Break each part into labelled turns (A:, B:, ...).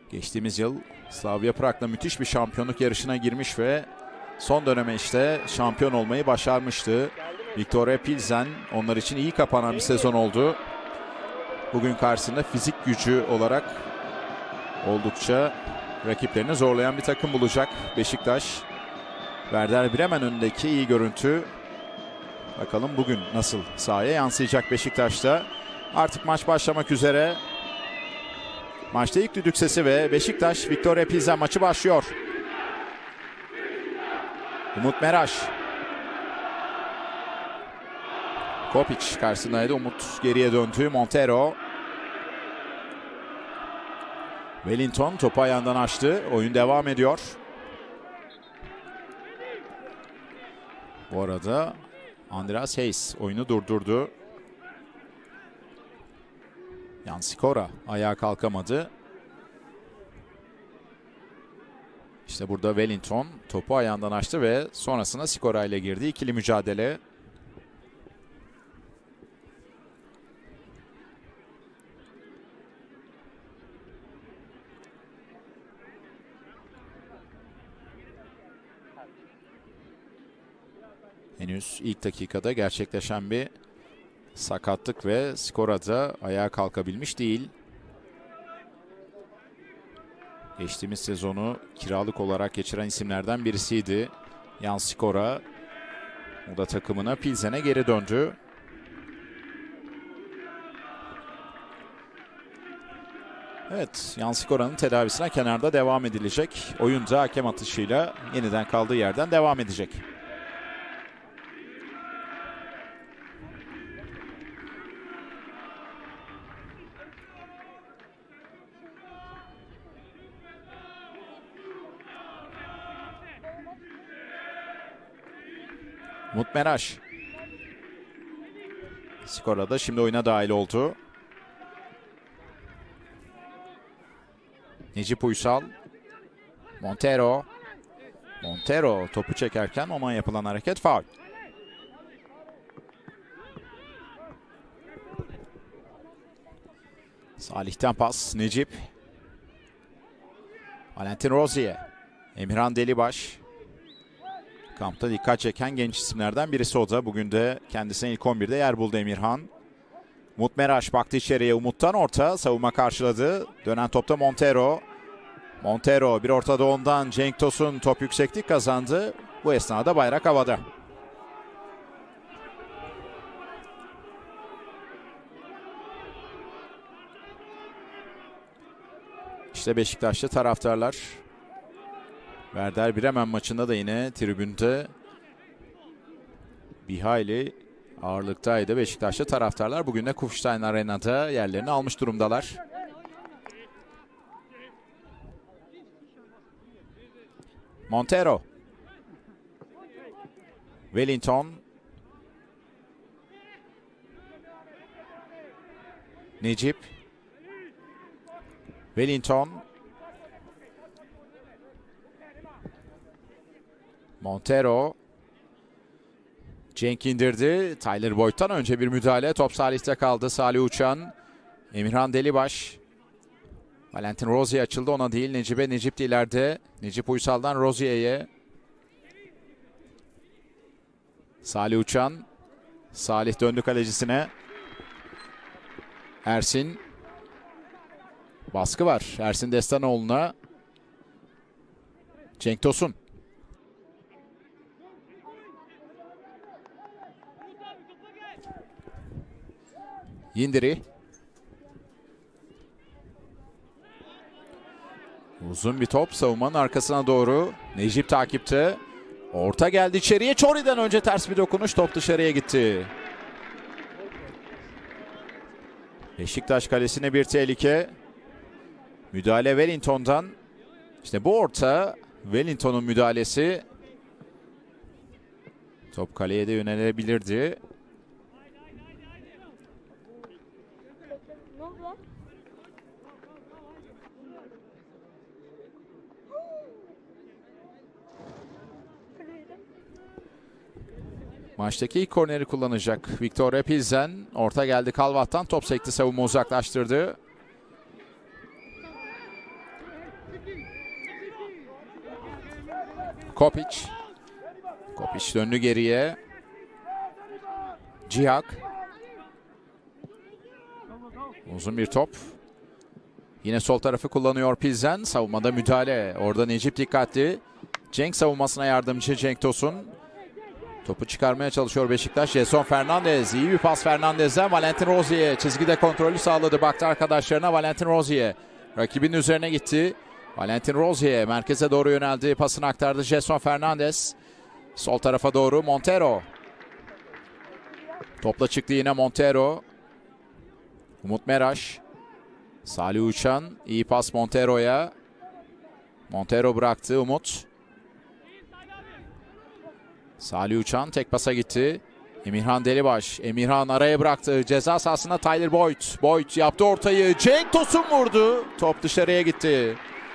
A: Geçtiğimiz yıl Slavia Prag'la müthiş bir şampiyonluk yarışına girmiş ve son döneme işte şampiyon olmayı başarmıştı. Viktoria Pilsen onlar için iyi kapanan bir sezon oldu. Bugün karşısında fizik gücü olarak oldukça rakiplerini zorlayan bir takım bulacak Beşiktaş. Werder Bremen önündeki iyi görüntü. Bakalım bugün nasıl sahaya yansıyacak Beşiktaş'ta. Artık maç başlamak üzere. Maçta ilk düdük sesi ve Beşiktaş Viktoria Pilsen maçı başlıyor. Umut Meraş. Kopic karşısındaydı. Umut geriye döndü. Montero. Wellington topu ayağından açtı. Oyun devam ediyor. Bu arada Andreas Hayes oyunu durdurdu. Jan Sikora ayağa kalkamadı. İşte burada Wellington topu ayağından açtı ve sonrasında Sikora ile girdi. İkili mücadele. Henüz ilk dakikada gerçekleşen bir sakatlık ve Sikora da ayağa kalkabilmiş değil. Geçtiğimiz sezonu kiralık olarak geçiren isimlerden birisiydi Jan Sikora. O da takımına Pilsen'e geri döndü. Evet, Jan Sikora'nın tedavisine kenarda devam edilecek. Oyunca hakem atışıyla yeniden kaldığı yerden devam edecek. Umut Meraş. Sikora da şimdi oyuna dahil oldu. Necip Uysal. Montero. Montero topu çekerken ona yapılan hareket faul. Salih'ten pas. Necip. Valentin Rozier. Emirhan Delibaş. Kampta dikkat çeken genç isimlerden birisi o da. Bugün de kendisine ilk 11'de yer buldu Emirhan. Umut Meraş baktı içeriye. Umut'tan orta. Savunma karşıladı. Dönen topta Montero. Montero bir ortada ondan. Cenk Tosun top yükseklik kazandı. Bu esnada bayrak havada. İşte Beşiktaşlı taraftarlar. Werder Bremen maçında da yine tribünde bir hayli ağırlıktaydı Beşiktaşlı taraftarlar. Bugün de Kufstein Arena'da yerlerini almış durumdalar. Montero. Wellington. Necip. Wellington. Montero. Cenk indirdi. Tyler Boyd'dan önce bir müdahale. Top Salih'te kaldı. Salih Uçan. Emirhan Delibaş. Valentin Rozier açıldı, ona değil. Necip'e. Necip de ileride. Necip Uysal'dan Rozier'e. Salih Uçan. Salih döndü kalecisine. Ersin. Baskı var Ersin Destanoğlu'na. Cenk Tosun. Yindiri. Uzun bir top savunmanın arkasına doğru. Necip takipte. Orta geldi içeriye. Çori'den önce ters bir dokunuş. Top dışarıya gitti. Beşiktaş kalesine bir tehlike. Müdahale Wellington'dan. İşte bu orta Wellington'un müdahalesi. Top kaleye de yönelebilirdi. Maçtaki ilk korneri kullanacak Viktoria Pilsen. Orta geldi Kalvat'tan. Top sekti, savunma uzaklaştırdı. Kopic. Kopic döndü geriye. Cihat. Uzun bir top. Yine sol tarafı kullanıyor Pilsen. Savunmada müdahale. Orada Necip dikkatli. Cenk savunmasına yardımcı Cenk Tosun. Topu çıkarmaya çalışıyor Beşiktaş. Jason Fernandez. İyi bir pas Fernandez'den. Valentin Rozier çizgide kontrolü sağladı. Baktı arkadaşlarına. Valentin Rozier. Rakibinin üzerine gitti. Valentin Rozier merkeze doğru yöneldi. Pasını aktardı Jason Fernandez. Sol tarafa doğru Montero. Topla çıktı yine Montero. Umut Meraş. Salih Uçan. İyi pas Montero'ya. Montero bıraktı Umut. Salih Uçan tek pasa gitti. Emirhan Delibaş. Emirhan araya bıraktı. Ceza sahasında Tyler Boyd. Boyd yaptı ortayı. Cenk Tosun vurdu. Top dışarıya gitti.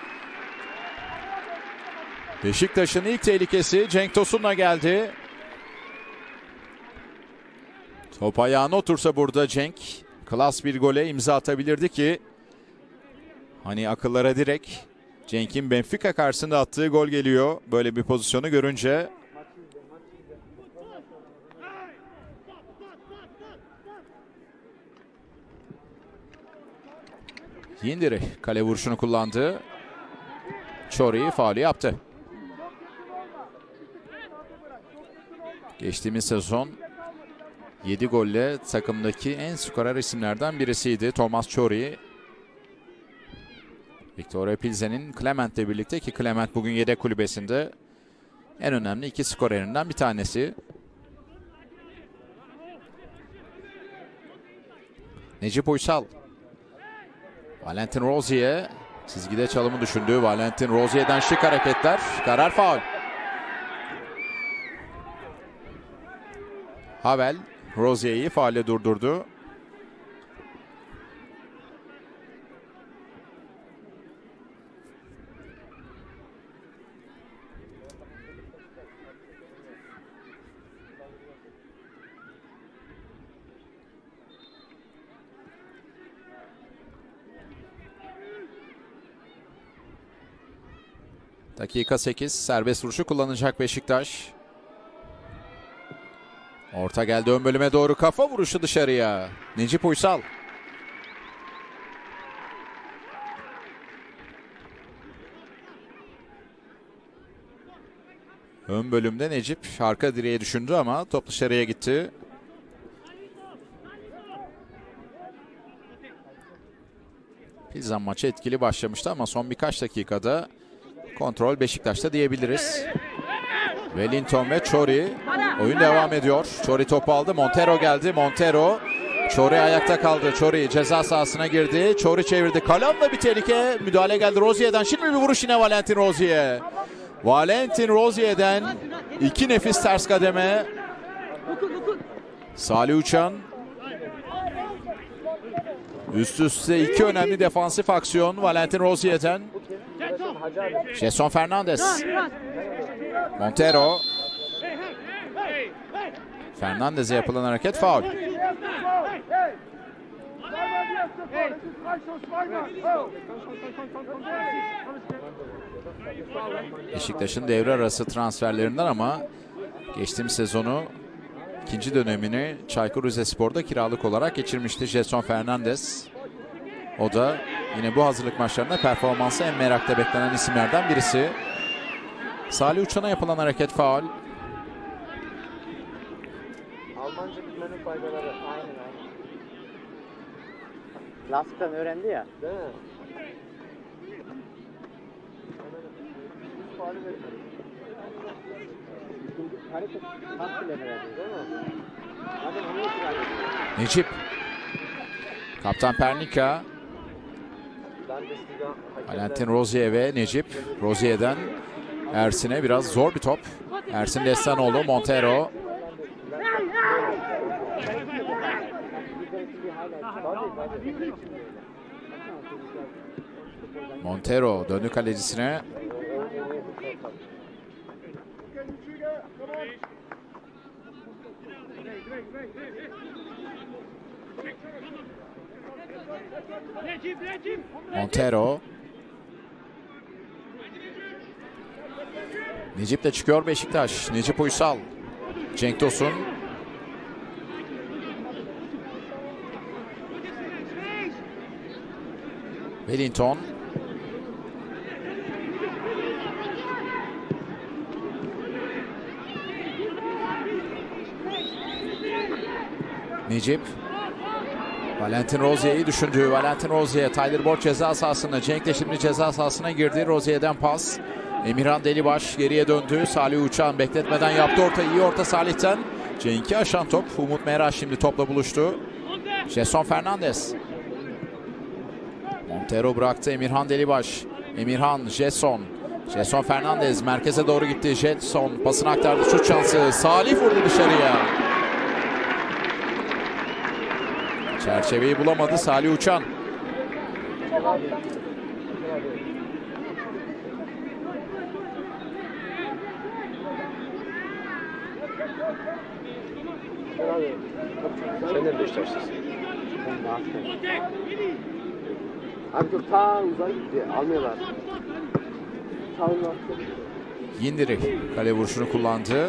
A: Beşiktaş'ın ilk tehlikesi Cenk Tosun'la geldi. Top ayağına otursa burada Cenk klas bir gole imza atabilirdi ki hani akıllara direkt Cenk'in Benfica karşısında attığı gol geliyor böyle bir pozisyonu görünce. Yindiri kale vuruşunu kullandı. Çori faulü yaptı. Geçtiğimiz sezon 7 golle takımdaki en skorer isimlerden birisiydi Thomas Çori. Viktoria Pilsen'in Clement'le birlikte ki Clement bugün yedek kulübesinde en önemli iki skorerinden bir tanesi. Necip Uysal. Valentin Rozier çizgide çalımı düşündü. Valentin Rozier'den şık hareketler. Karar faul. Havel Rozier'i faulle durdurdu. Dakika 8 serbest vuruşu kullanacak Beşiktaş. Orta geldi ön bölüme doğru, kafa vuruşu dışarıya. Necip Uysal. Ön bölümde Necip arka direğe düşündü ama top dışarıya gitti. Pilsen maçı etkili başlamıştı ama son birkaç dakikada kontrol Beşiktaş'ta diyebiliriz. Wellington ve Çori. Oyun devam ediyor. Çori topu aldı. Montero geldi. Montero. Çori ayakta kaldı. Çori ceza sahasına girdi. Çori çevirdi. Kalanla bir tehlike. Müdahale geldi Rozier'den. Şimdi bir vuruş yine Valentin Rozier. Valentin Rozier'den iki nefis ters kademe. Salih Uçan. Üst üste iki önemli defansif aksiyon Valentin Rozier'den. Jason Fernandez. Montero. Fernandez'e yapılan hareket faul. Beşiktaş'ın devre arası transferlerinden ama geçtiğimiz sezonu ikinci dönemini Çaykur Rizespor'da kiralık olarak geçirmişti Jason Fernandez. O da yine bu hazırlık maçlarında performansı en merakla beklenen isimlerden birisi. Salih Uçan'a yapılan hareket faul.
B: Almanca bilmenin faydaları. Aynen. Lastikten öğrendi ya. Değil mi? Hareket pas bile verdi değil mi?
A: Necip. Kaptan Pernika. Valentin Rozier ve Necip. Rozier'den Ersin'e biraz zor bir top. Ersin Destanoğlu, Montero. Montero döndü kalecisine. Montero. Necip de çıkıyor Beşiktaş. Necip Uysal. Cenk Tosun. Wellington. Necip. Valentin Rozier'i düşündü. Valentin Rozier. Tyler Boyd ceza sahasında. Cenk de şimdi ceza sahasına girdi. Rozier'den pas. Emirhan Delibaş geriye döndü. Salih Uçan bekletmeden yaptı orta. İyi orta Salih'ten. Cenk'i aşan top. Umut Meraş şimdi topla buluştu. Jason Fernandez. Montero bıraktı. Emirhan Delibaş. Emirhan, Jason. Jason Fernandez merkeze doğru gitti. Jason pasını aktardı. Şut şansı. Salih vurdu dışarıya. Çerçeveyi bulamadı Salih Uçan.
B: Sen de Beşiktaşlısın. Abi dur ta uzağa gitti. Almıyorlar. Ta uzağa.
A: Yindiri kale vuruşunu kullandı.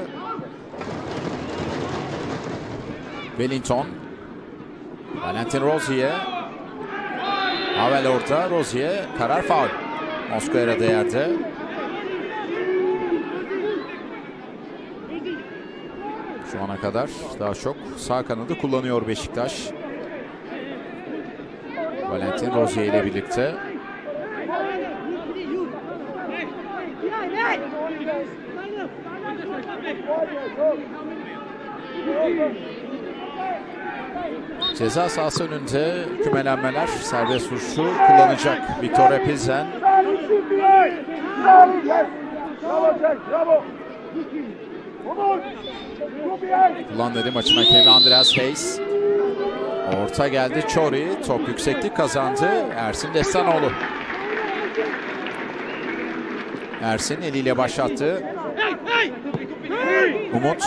A: Wellington. Valentin Rozier. Havel orta. Rozier. Karar faul. Mosquera değerdi. Şu ana kadar daha çok sağ kanadı kullanıyor Beşiktaş. Valentin Rozier ile birlikte. Ceza sahası önünde kümelenmeler, serbest vuruşu kullanacak Victoria Pilsen. Kullandı maçın hakemi Andreas Hayes. Orta geldi Çori. Top yükseklik kazandı. Ersin Destanoğlu. Ersin eliyle başlattı. Umut.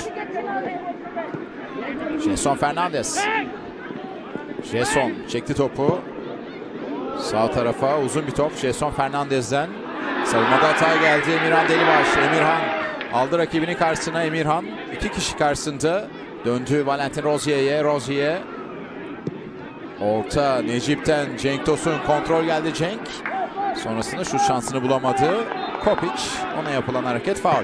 A: Jason Fernandez. Jason çekti topu. Sağ tarafa uzun bir top Jason Fernandez'den. Savunmada hata geldi. Emirhan Delibaş. Emirhan aldı rakibini karşısına. Emirhan 2 kişi karşısında. Döndü Valentin Rozier'e. Rozier. Orta Necip'ten Cenk Tosun. Kontrol geldi Cenk. Sonrasında şut şansını bulamadı. Kopic. Ona yapılan hareket faul.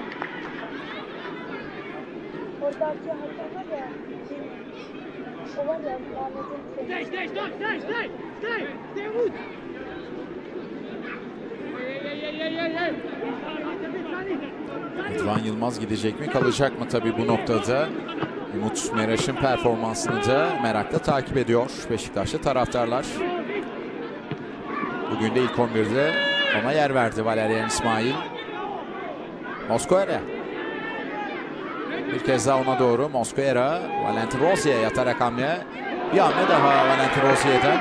A: Rıdvan Yılmaz gidecek mi? Kalacak mı tabii bu noktada? Umut Meraş'ın performansını da merakla takip ediyor Beşiktaşlı taraftarlar. Bugün de ilk 11'de ona yer verdi Valerian İsmail. Mosquera. Bir kez daha ona doğru. Mosquera. Valentin Rozier yatarak hamle. Bir hamle daha Valentin Rozier'den.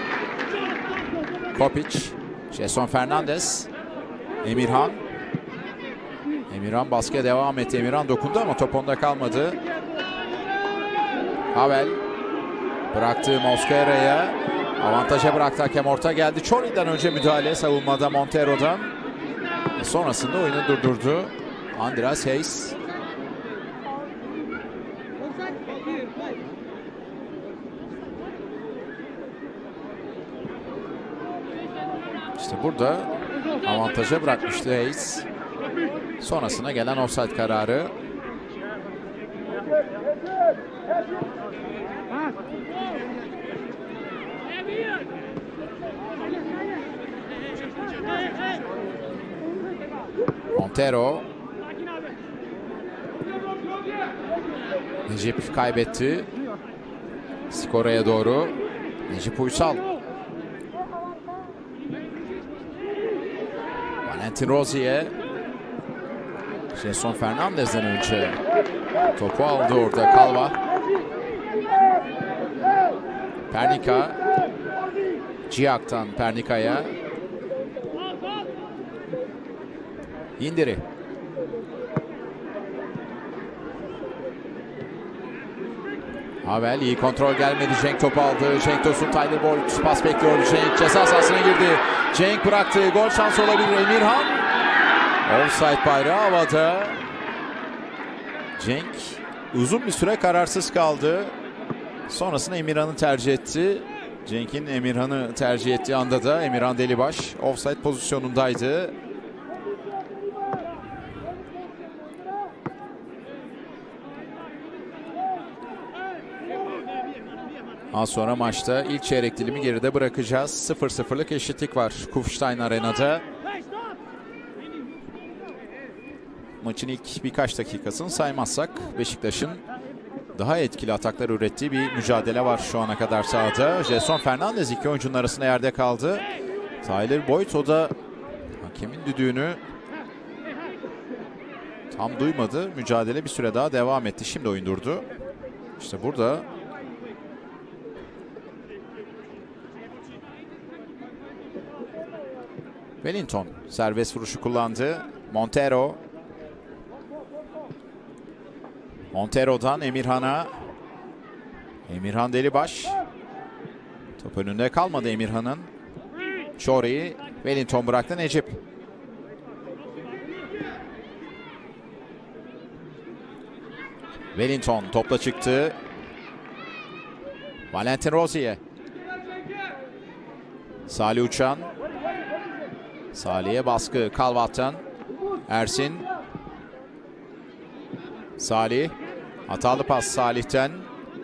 A: Kopic. Jason Fernandez. Emirhan. Emirhan baskıya devam etti. Emirhan dokundu ama top onda kalmadı. Havel. Bıraktı Mosquera'ya. Avantaja bıraktı hakem, orta geldi. Çori'den önce müdahale savunmada Montero'dan. Sonrasında oyunu durdurdu Andreas Hayes. İşte burada avantaja bırakmıştı Hayes. Sonrasına gelen offside kararı. Montero. Necip kaybetti. Skora'ya doğru. Necip Uysal. Valentin Rozier. Jason Fernandez'den önce topu aldı orada Kalva. Pernika. Ciak'tan Pernika'ya. Yindiri. Havel iyi kontrol gelmedi. Cenk topu aldı. Cenk Tosun, Tyler Boyd pas bekliyor. Cenk ceza sahasına girdi. Cenk bıraktı. Gol şansı olabilir. Emirhan. Offside bayrağı havada. Cenk uzun bir süre kararsız kaldı. Sonrasında Emirhan'ı tercih etti. Cenk'in Emirhan'ı tercih ettiği anda da Emirhan Delibaş offside pozisyonundaydı. Az sonra maçta ilk çeyrek dilimi geride bırakacağız. 0-0'lık eşitlik var Kufstein Arena'da. Maçın ilk birkaç dakikasını saymazsak Beşiktaş'ın daha etkili ataklar ürettiği bir mücadele var şu ana kadar sahada. Gelson Fernandez iki oyuncunun arasında yerde kaldı. Tyler Boyd o da hakemin düdüğünü tam duymadı. Mücadele bir süre daha devam etti. Şimdi oyun durdu. İşte burada Wellington serbest vuruşu kullandı. Montero. Montero'dan Emirhan'a. Emirhan Delibaş. Top önünde kalmadı Emirhan'ın. Çori. Wellington bıraktı Necip. Wellington topla çıktı. Valentin Rozier. Salih Uçan. Salih'e baskı Kalvat'tan. Ersin. Salih. Hatalı pas Salih'ten.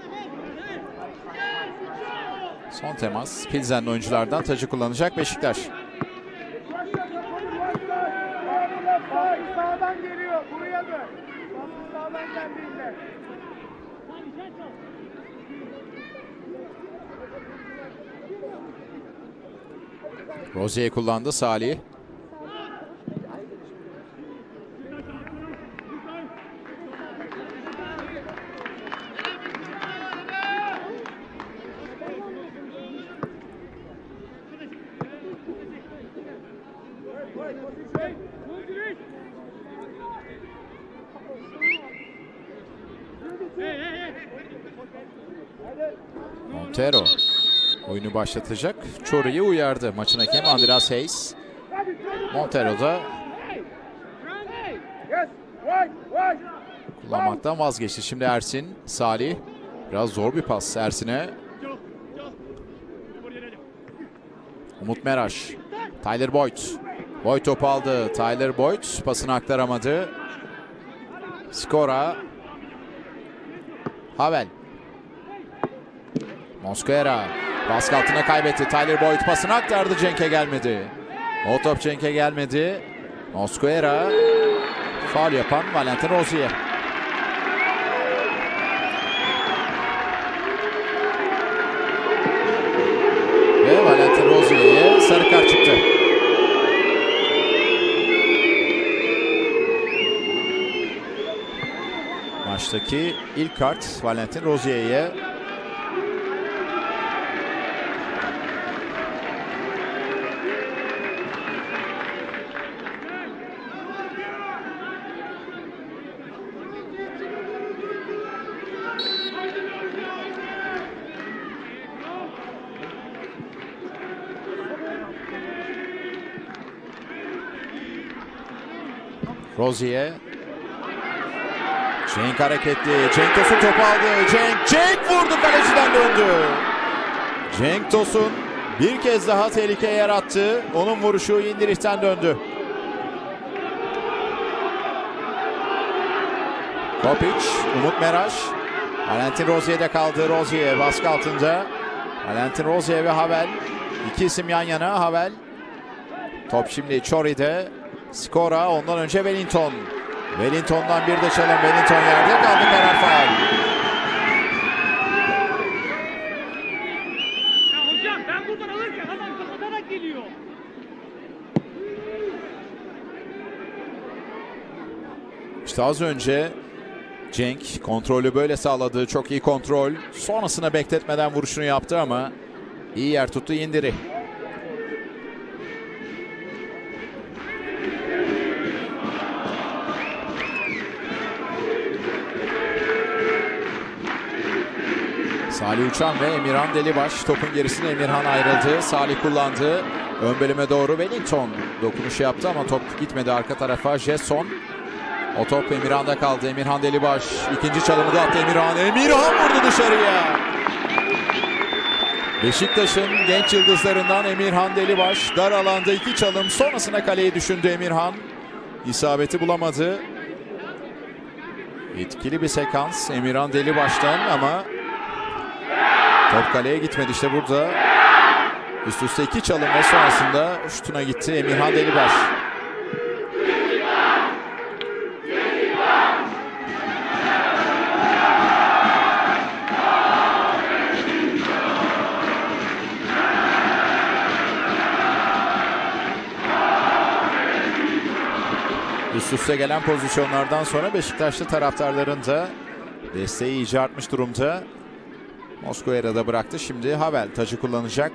A: Son temas Pilsen'li oyunculardan tacı kullanacak Beşiktaş.
B: Sağdan geliyor. Buraya dön. Sağdan geldiğinde.
A: Rozier kullandı Salih. Montero oyunu başlatacak. Çori'yi uyardı. Maçın hakemi Andreas Hayes. Montero da kullanmaktan vazgeçti. Şimdi Ersin, Salih. Biraz zor bir pas Ersin'e. Umut Meraş. Tyler Boyd. Boyd topu aldı. Tyler Boyd pasını aktaramadı. Skora. Havel. Mosquera. Baskı altına kaybetti. Tyler Boyd pasını aktardı. Cenk'e gelmedi. O top Cenk'e gelmedi. Mosquera. Faul yapan Valentin Rozier. Ve Valentin Rozier'e sarı kart çıktı. Maçtaki ilk kart Valentin Rozier'e. Rozier. Cenk hareketli. Cenk Tosun topu aldı. Cenk vurdu, kaleciden döndü. Cenk Tosun bir kez daha tehlike yarattı. Onun vuruşu indirişten döndü. Kopic, Umut Meraş. Valentin Rozier'de kaldı. Rozier baskı altında. Valentin Rozier ve Havel. İki isim yan yana. Havel. Top şimdi Çori'de. Skora, ondan önce Wellington. Wellington'dan bir de çalım. Wellington yerde kaldı, karar faul.
C: Ya hocam ben buradan alırken adam kapatarak geliyor.
A: İşte az önce Cenk kontrolü böyle sağladı. Çok iyi kontrol. Sonrasına bekletmeden vuruşunu yaptı ama iyi yer tuttu indiri. Salih Uçan ve Emirhan Delibaş. Topun gerisine Emirhan ayrıldı. Salih kullandı. Ön bölüme doğru Wellington dokunuş yaptı ama top gitmedi arka tarafa. Jetson. O top Emirhan'da kaldı. Emirhan Delibaş ikinci çalımı da attı Emirhan. Emirhan vurdu dışarıya. Beşiktaş'ın genç yıldızlarından Emirhan Delibaş dar alanda 2 çalım sonrasına kaleyi düşündü Emirhan. İsabeti bulamadı. Etkili bir sekans Emirhan Delibaş'tan ama top kaleye gitmedi. İşte burada üst üste 2 çalım ve sonrasında şutuna gitti Emirhan Delibaş. Üst üste gelen pozisyonlardan sonra Beşiktaşlı taraftarların da desteği iyice artmış durumda. Mosquera da bıraktı. Şimdi Havel tacı kullanacak.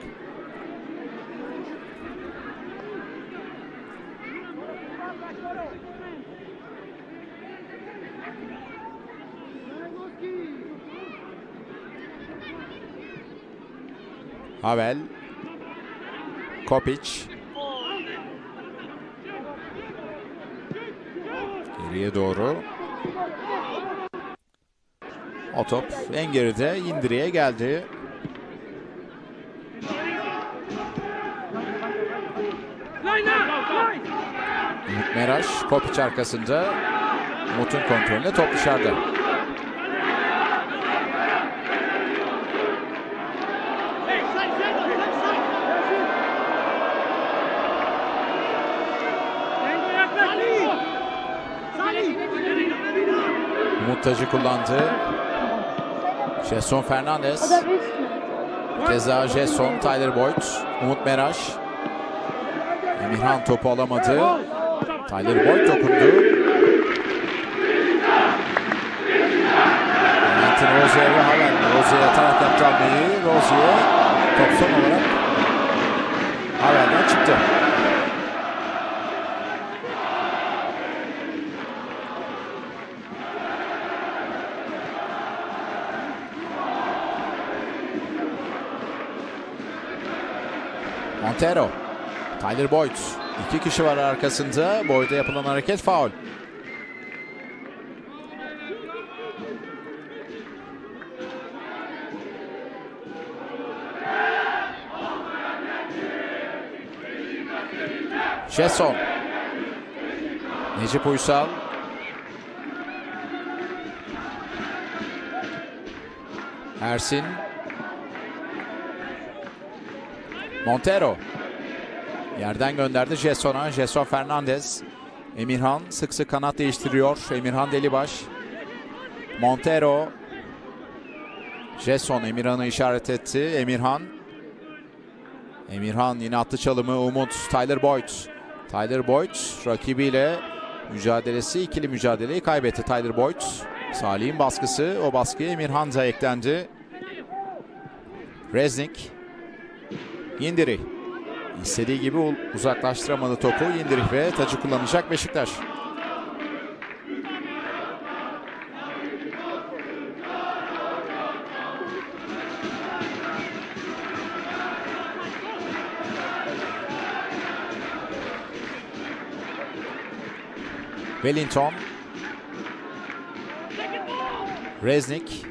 A: Havel. Kopic. Geriye doğru. O top en geride indiriye geldi. Umut Meraş, Kopic arkasında. Umut'un kontrolünde top dışarıda. Umut tacı kullandı. Jetson Fernandez. Keza Jetson, Tyler Boyd, Umut Meraş. Emirhan topu alamadı. Tyler Boyd dokundu. Valentin Rozier ve Havel. Rozier atarak yaptı almayı. Rozier top son olarak Havel'den çıktı. Montero. Tyler Boyd. 2 kişi var arkasında. Boyd'a yapılan hareket faul. Jetson. Necip Uysal. Ersin. Montero. Yerden gönderdi Jetson'a. Jetson Fernandez. Emirhan sık sık kanat değiştiriyor. Emirhan Delibaş. Montero. Jetson Emirhan'ı işaret etti. Emirhan. Emirhan yine attı çalımı. Umut. Tyler Boyd. Tyler Boyd rakibiyle mücadelesi, ikili mücadeleyi kaybetti Tyler Boyd. Salih'in baskısı. O baskıya Emirhan da eklendi. Reznik. Yindiri. İstediği gibi uzaklaştıramadı topu. Yindiri ve tacı kullanacak Beşiktaş. Wellington. Reznik.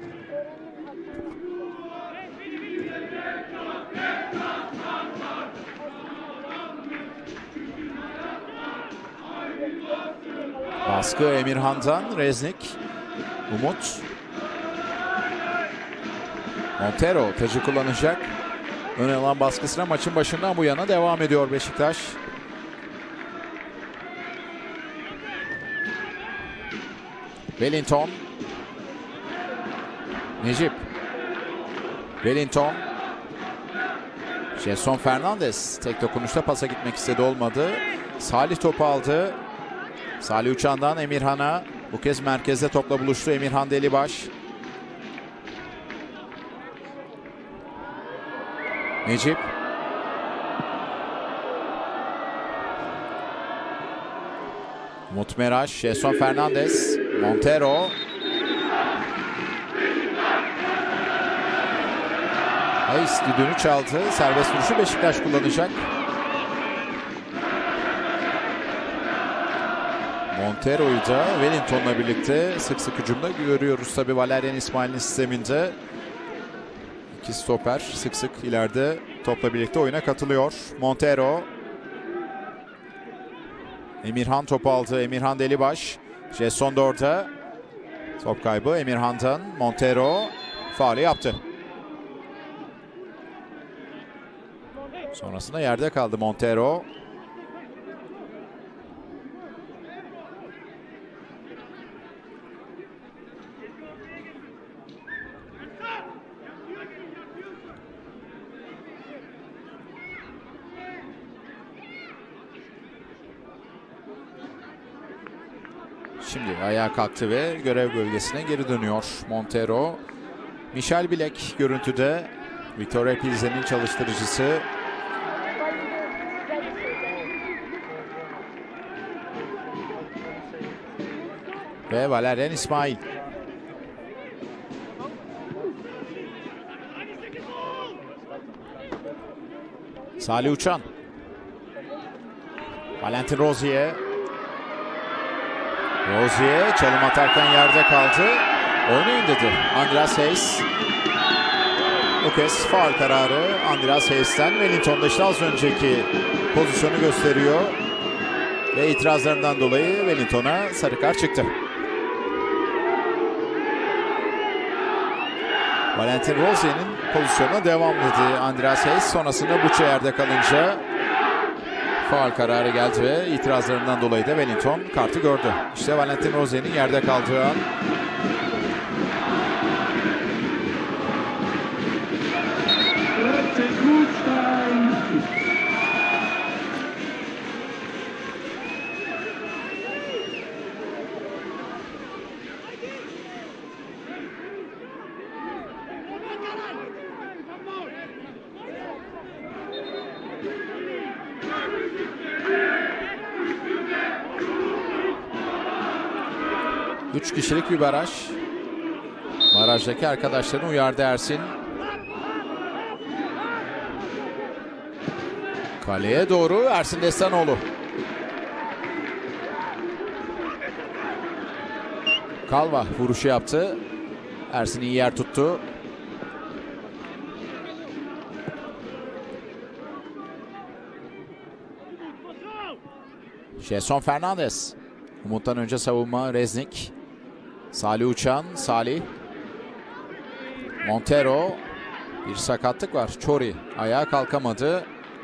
A: Baskı Emirhan'dan. Reznik. Umut. Montero tacı kullanacak. Ön alan baskısına maçın başından bu yana devam ediyor Beşiktaş. Wellington. Necip. Wellington. Jetson Fernandez tek dokunuşta pasa gitmek istedi, olmadı. Salih topu aldı. Salih Uçan'dan Emirhan'a. Bu kez merkezde topla buluştu Emirhan Delibaş. Necip. Umut Meraş, Jetson Fernandez, Montero. Hayes düdüğünü çaldı. Serbest vuruşu Beşiktaş kullanacak. Montero'yu da Wellington'la birlikte sık sık hücumda görüyoruz. Tabii Valerian İsmail'in sisteminde iki stoper sık sık ileride topla birlikte oyuna katılıyor. Montero. Emirhan topu aldı. Emirhan Delibaş. Jetson da orada. Top kaybı Emirhan'dan. Montero faulü yaptı. Sonrasında yerde kaldı Montero. Şimdi ayağa kalktı ve görev bölgesine geri dönüyor Montero. Michel Bilek görüntüde. Viktoria Pilsen'in çalıştırıcısı. Ve Valerian İsmail. Salih Uçan. Valentin Rozier. Rozier çalım atarken yerde kaldı. Oynayın dedi Andreas Hayes. Bu kez faul kararı Andreas Hayes'ten. Wellington'da işte az önceki pozisyonu gösteriyor. Ve itirazlarından dolayı Wellington'a sarı kart çıktı. Valentin Rozier'in pozisyonuna devam dedi Andreas Hayes. Sonrasında Buça yerde kalınca faul kararı geldi ve itirazlarından dolayı da Wellington kartı gördü. İşte Valentin Rozier'in yerde kaldığı an. Üç kişilik bir baraj. Barajdaki arkadaşlarını uyardı Ersin. Kaleye doğru Ersin Destanoğlu. Kalva vuruşu yaptı. Ersin iyi yer tuttu. Jetson Fernandez. Umut'tan önce savunma Reznik. Salih Uçan. Salih. Montero. Bir sakatlık var. Çori ayağa kalkamadı.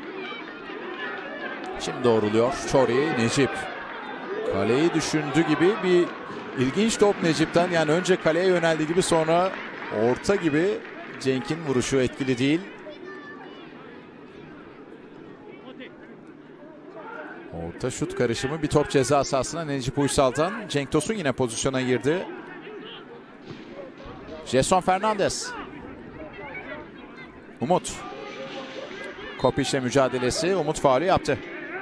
A: Şimdi doğruluyor. Çori. Necip. Kaleyi düşündü gibi bir ilginç top Necip'ten. Yani önce kaleye yöneldi gibi sonra orta gibi. Cenk'in vuruşu etkili değil. Orta şut karışımı bir top ceza sahasına Necip Uysal'dan. Cenk Tosun yine pozisyona girdi. Jetson Fernandez. Umut. Kopiş'le mücadelesi. Umut faulü yaptı.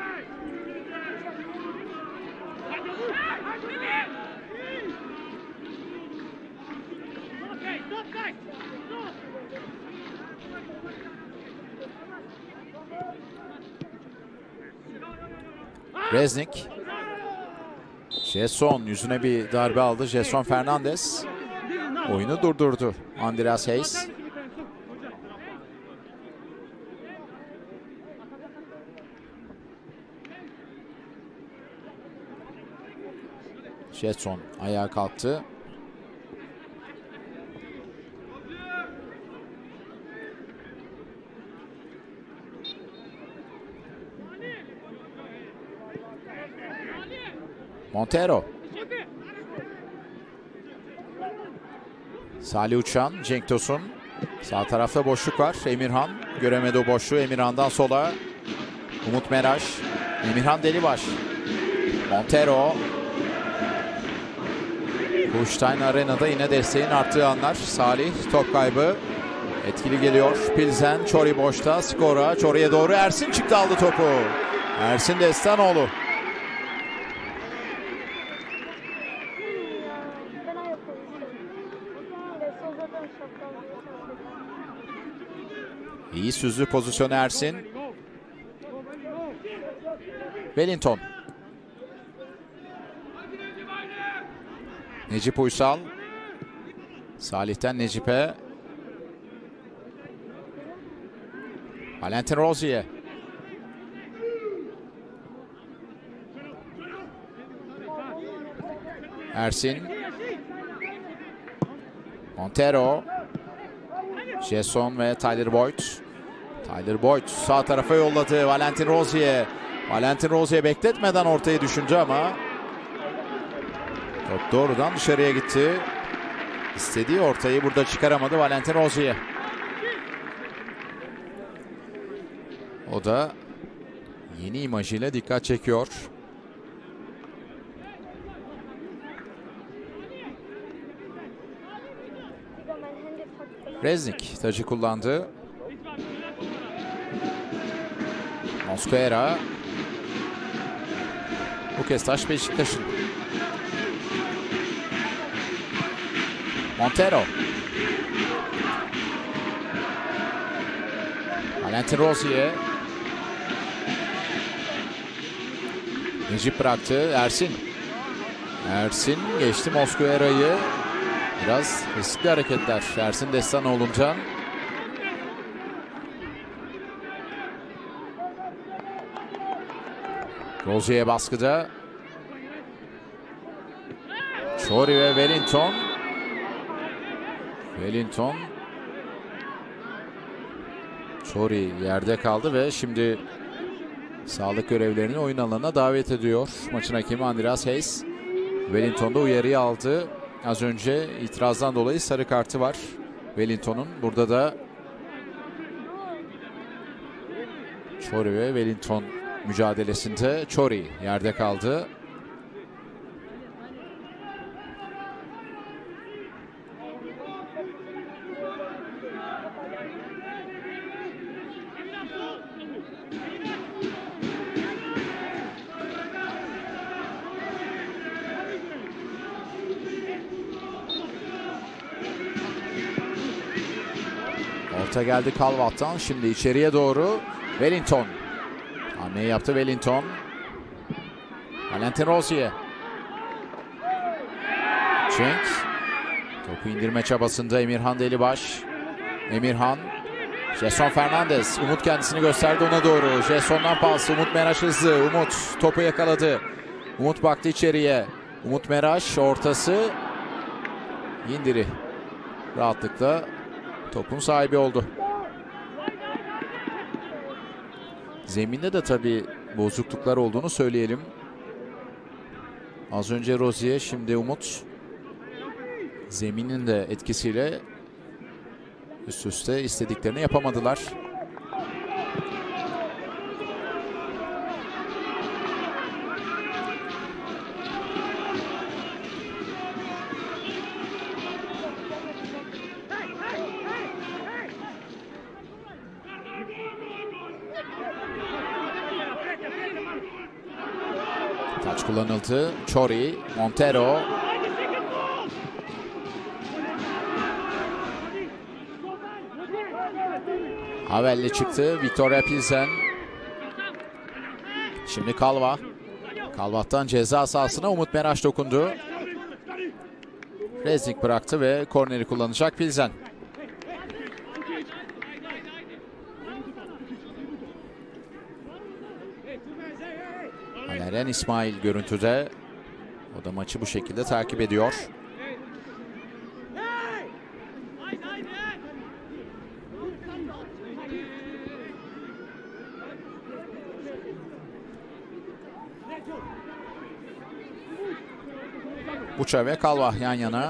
A: Reznik. Jetson yüzüne bir darbe aldı. Jetson Fernandez oyunu durdurdu. Andreas Hayes. Jetson ayağa kalktı. Montero. Salih Uçan, Cenk Tosun. Sağ tarafta boşluk var. Emirhan göremedi o boşluğu. Emirhan'dan sola. Umut Meraş. Emirhan Delibaş. Montero. Kuştayn Arena'da yine desteğin arttığı anlar. Salih top kaybı. Etkili geliyor. Pilsen, Çori boşta. Skora. Çori'ye doğru Ersin çıktı aldı topu. Ersin Destanoğlu. İyi süzdü pozisyonu Ersin. Wellington. Necip Uysal. Salih'ten Necip'e. Valentin Rozier. Ersin. Montero. Jason ve Tyler Boyd. Tyler Boyd sağ tarafa yolladı. Valentin Rozier. Valentin Rozier bekletmeden ortaya düşündü ama top doğrudan dışarıya gitti. İstediği ortayı burada çıkaramadı Valentin Rozier. O da yeni imajıyla dikkat çekiyor. Reznik tacı kullandı. Mosquera. Bu kez taş Beşiktaş'ın. Montero. Valentin Rozier. Necip bıraktı. Ersin. Ersin geçti Mosquera'yı. Biraz riskli hareketler. Ersin Destanoğlu'ndan. Rozier baskıda. Chori ve Wellington. Wellington. Chori yerde kaldı ve şimdi sağlık görevlerini oyun alanına davet ediyor. Maçın hakemi Andreas Hayes. Wellington da uyarıyı aldı. Az önce itirazdan dolayı sarı kartı var Wellington'un. Burada da Chori ve Wellington mücadelesinde Chori yerde kaldı. Orta geldi Kalvat'tan. Şimdi içeriye doğru Wellington. Hamleyi yaptı Wellington. Valentin Rozier. Cenk. Topu indirme çabasında Emirhan Delibaş. Emirhan. Jason Fernandez. Umut kendisini gösterdi ona doğru. Jason'dan pas. Umut Meraş hızlı. Umut topu yakaladı. Umut baktı içeriye. Umut Meraş ortası. İndiri. Rahatlıkla topun sahibi oldu. Zeminde de tabii bozukluklar olduğunu söyleyelim. Az önce Rozier, şimdi Umut. Zeminin de etkisiyle üst üste istediklerini yapamadılar. Taç kullanıldı. Chori, Montero. Havelli çıktı. Victoria Pilsen. Şimdi Kalva. Kalvat'tan ceza sahasına Umut Meraş dokundu. Reznik bıraktı ve korneri kullanacak Pilsen. Valerian İsmail görüntüde. O da maçı bu şekilde takip ediyor. Buça ve Kalvah yan yana.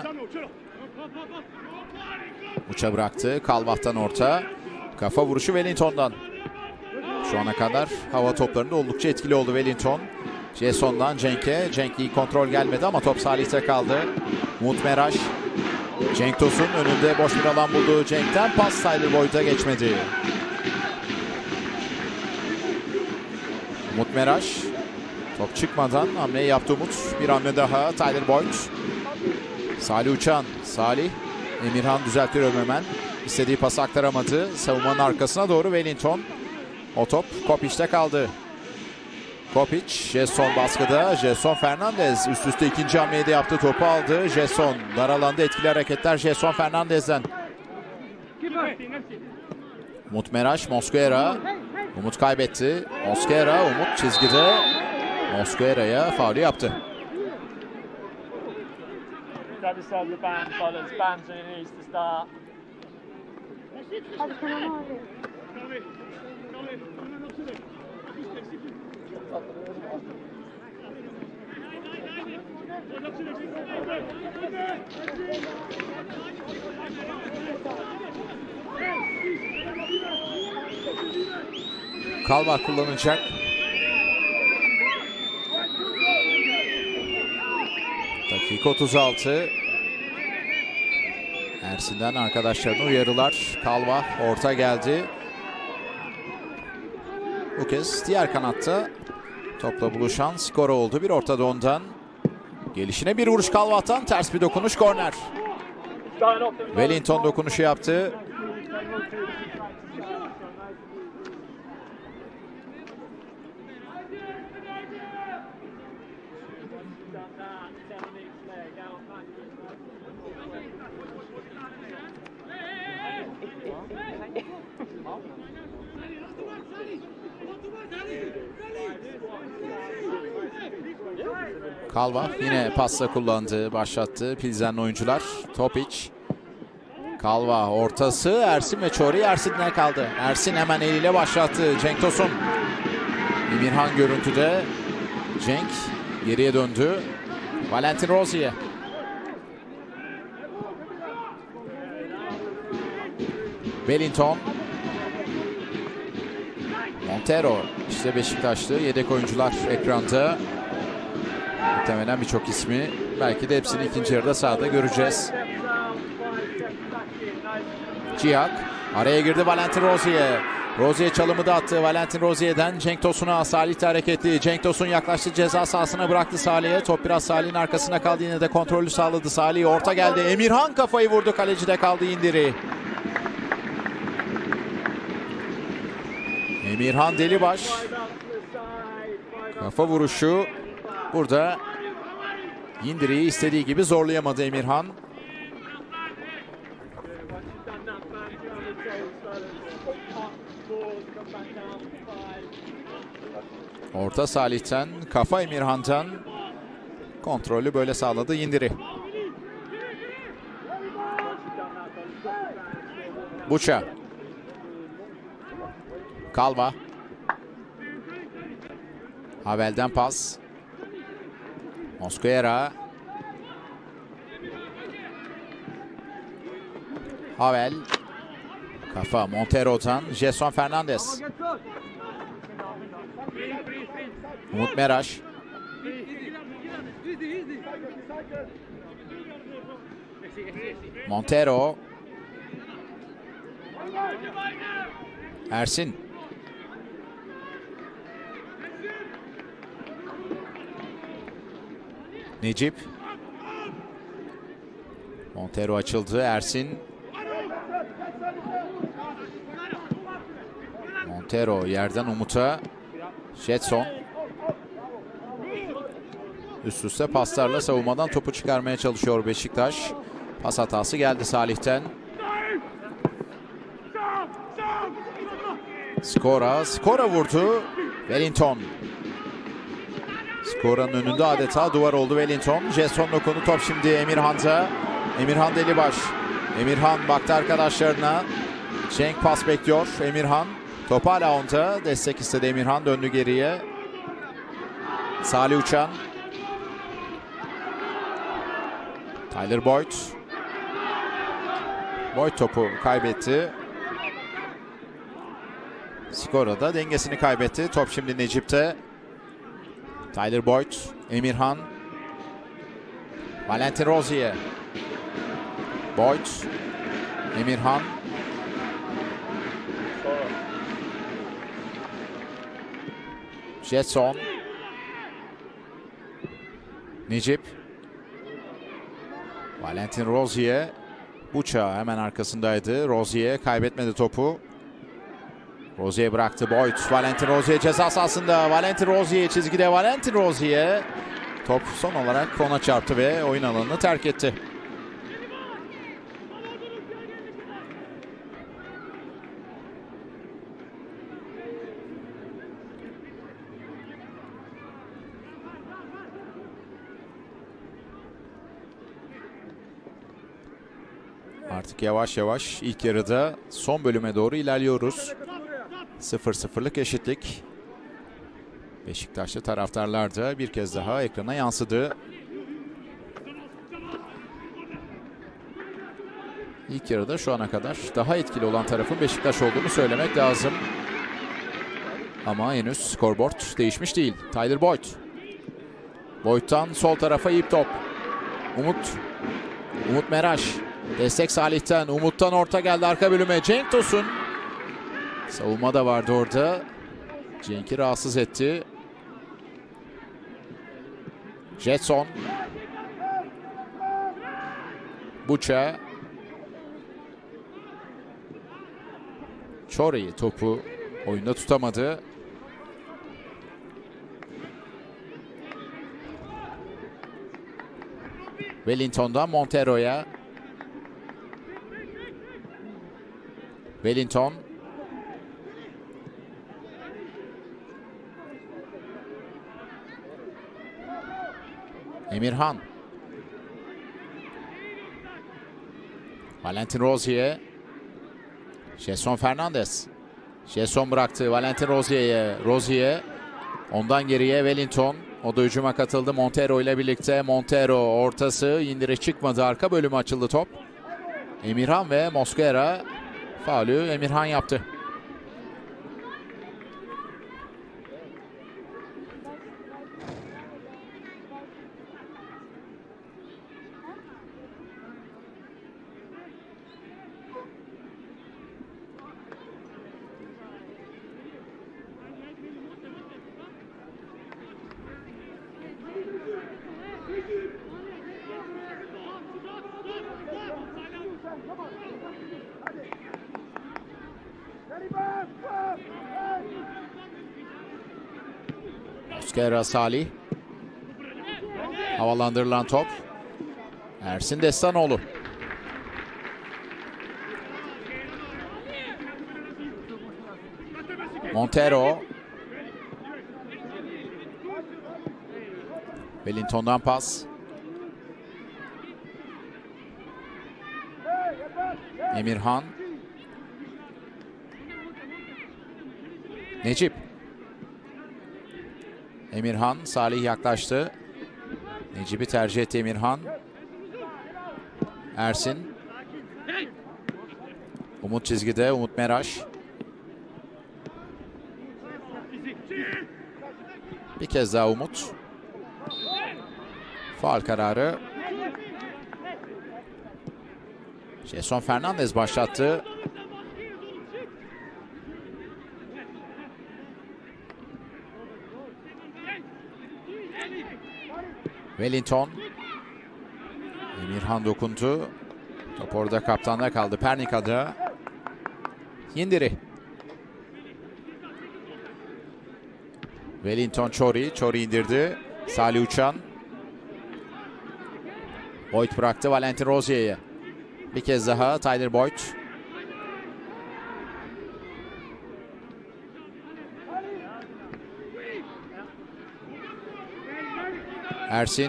A: Buça bıraktı. Kalvah'tan orta. Kafa vuruşu Wellington'dan. Şu ana kadar hava toplarında oldukça etkili oldu Wellington. Jason'dan Cenk'e. Cenk iyi kontrol gelmedi ama top Salih'te kaldı. Umut Meraş. Cenk Tosun önünde boş bir alan buldu. Cenk'ten pas Tyler Boyd'a geçmedi. Umut Meraş. Top çıkmadan hamleyi yaptı Umut. Bir hamle daha Tyler Boyd. Salih Uçan. Salih. Emirhan düzeltiyor hemen. İstediği pası aktaramadı. Savunmanın arkasına doğru Wellington. O top Kopic'te kaldı. Kopic, Jetson baskıda. Jetson Fernandez üst üste ikinci hamleyi de yaptı. Topu aldı. Jetson dar alanda etkili hareketler Jetson Fernandez'den. Umut Meraş, Mosquera. Umut kaybetti. Mosquera, Umut çizgide. Mosquera'ya faulü yaptı. Kalva kullanacak. Dakika 36. Ersin'den arkadaşlarına uyarılar. Kalva orta geldi. Bu kez diğer kanatta topla buluşan skor oldu. Bir ortada ondan. Gelişine bir vuruş Kalva'tan. Ters bir dokunuş, korner. Wellington dokunuşu yaptı. Kalva yine pasla kullandı, başlattı Pilsen'li oyuncular. Topic. Kalva ortası, Ersin ve Çori Ersin'den kaldı. Ersin hemen eliyle başlattı. Cenk Tosun. Emirhan görüntüde. Cenk geriye döndü. Valentin Rozier. Wellington. Montero. İşte Beşiktaşlı yedek oyuncular ekranda. Muhtemelen birçok ismi. Belki de hepsini ikinci yarıda sahada göreceğiz. Cihat. Araya girdi Valentin Rozier. Rozier çalımı da attı. Valentin Rozier'den Cenk Tosun'a. Salih hareketli. Cenk Tosun yaklaştı. Ceza sahasına bıraktı Salih'e. Top biraz Salih'in arkasına kaldı. Yine de kontrolü sağladı. Salih orta geldi. Emirhan kafayı vurdu. Kalecide kaldı indiri. Emirhan Delibaş. Kafa vuruşu. Burada indiriyi istediği gibi zorlayamadı Emirhan. Orta Salih'ten, kafa Emirhan'dan. Kontrolü böyle sağladı indiri. Buça. Kalva. Havel'den pas. Mosquera. Havel. Kafa Montero'dan. Jetson Fernandez. Umut Meraş. Montero. Ersin. Necip. Montero açıldı. Ersin. Montero yerden Umut'a. Jetson. Üst üste paslarla savunmadan topu çıkarmaya çalışıyor Beşiktaş. Pas hatası geldi Salih'ten. Skora vurdu. Wellington. Skora'nın önünde adeta duvar oldu Wellington. Jetson dokundu, top şimdi Emirhan'da. Emirhan Delibaş. Emirhan baktı arkadaşlarına. Cenk pas bekliyor. Emirhan. Top hala onda. Destek istedi Emirhan. Döndü geriye. Salih Uçan. Tyler Boyd. Boyd topu kaybetti. Skora da dengesini kaybetti. Top şimdi Necip'te. Tyler Boyd. Emirhan. Valentin Rozier. Boyd. Emirhan. Jetson. Necip. Valentin Rozier. Buça hemen arkasındaydı. Rozier kaybetmedi topu. Rozier bıraktı. Boyd. Valentin Rozier ceza sahasında. Valentin Rozier çizgide. Valentin Rozier. Top son olarak ona çarptı ve oyun alanını terk etti. Artık yavaş yavaş ilk yarıda son bölüme doğru ilerliyoruz. 0-0'lık eşitlik. Beşiktaşlı taraftarlar da bir kez daha ekrana yansıdı. İlk yarıda şu ana kadar daha etkili olan tarafın Beşiktaş olduğunu söylemek lazım. Ama henüz skorboard değişmiş değil. Tyler Boyd. Boyd'dan sol tarafa ip top. Umut Meraş. Destek Salih'ten. Umut'tan orta geldi arka bölüme. Cenk Tosun. Savunma da vardı orada. Cenk'i rahatsız etti. Jetson. Buça. Çori topu oyunda tutamadı. Wellington'dan Montero'ya. Wellington. Emirhan. Valentin Rozier. Jason Fernandez. Jason bıraktı Valentin Rozier'e. Rozier. Ondan geriye Wellington. O da hücuma katıldı Montero ile birlikte. Montero ortası indire çıkmadı. Arka bölümü açıldı top. Emirhan ve Mosquera faulü Emirhan yaptı. Mosquera Salih. Havalandırılan top. Ersin Destanoğlu. Montero. Wellington'dan pas. Emirhan. Necip. Emirhan, Salih yaklaştı. Necip'i tercih etti Emirhan. Ersin. Umut çizgide, Umut Meraş. Bir kez daha Umut. Faul kararı. Jason Fernandez başlattı. Wellington. Emirhan dokundu. Top orada kaptanda kaldı. Pernika'da. Yindiri. Wellington Çori. Çori indirdi. Salih Uçan. Boyd bıraktı Valentin Rozier'e. Bir kez daha Tyler Boyd. Ersin.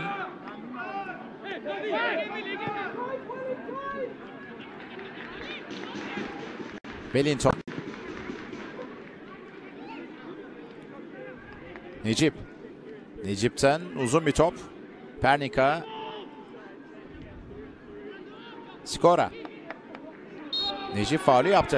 A: Wellington. Necip. Necip'ten uzun bir top. Pernika. Skora. Necip faulü yaptı.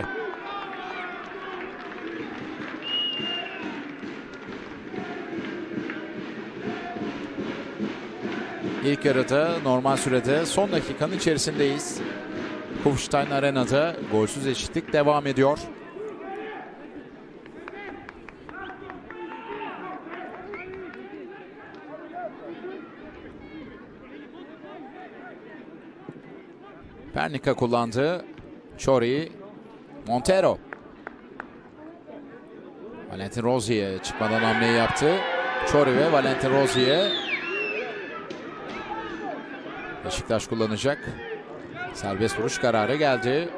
A: İlk yarıda normal sürede son dakikanın içerisindeyiz. Kufstein Arena'da golsüz eşitlik devam ediyor. Pernika kullandı. Çori. Montero. Valentin Rozier çıkmadan hamleyi yaptı. Çori ve Valentin Rozier. Beşiktaş kullanacak. Serbest vuruş kararı geldi.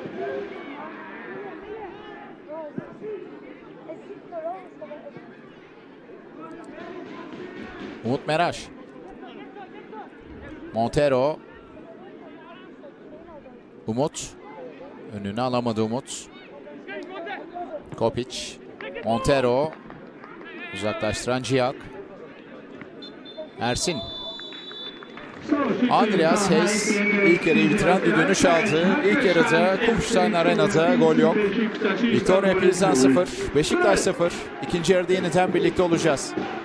A: Umut Meraş. Montero. Umut. Önünü alamadı Umut. Kopic. Montero. Uzaklaştıran Ciyak. Ersin. Andreas Hayes ilk yarıyı bitiren bir dönüş aldı. İlk yarıda Kufstein Arena'da gol yok. Viktoria Pilsen 0, Beşiktaş 0. İkinci yarıda yeniden birlikte olacağız.